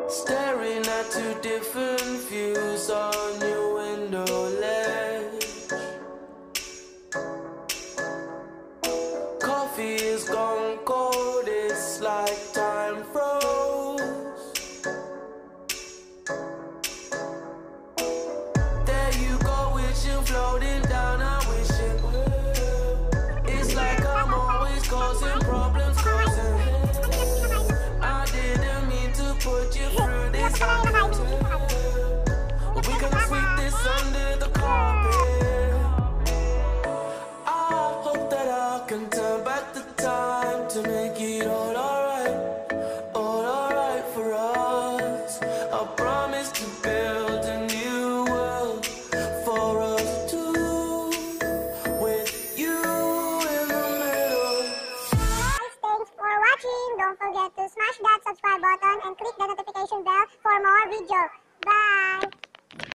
Staring at two different views on your window ledge. Coffee is gone cold, it's like time froze. There you go, wishing, floating down, I'm wishing. It's like I'm always causing problems, causing. I didn't mean to put you through this. We can sweep this under the carpet. I hope that I can turn back the time to make it all alright for us. I promise to build a new world for us two, with you in the middle. Guys, thanks for watching. Don't forget to smash that subscribe button and click the notification bell for more videos.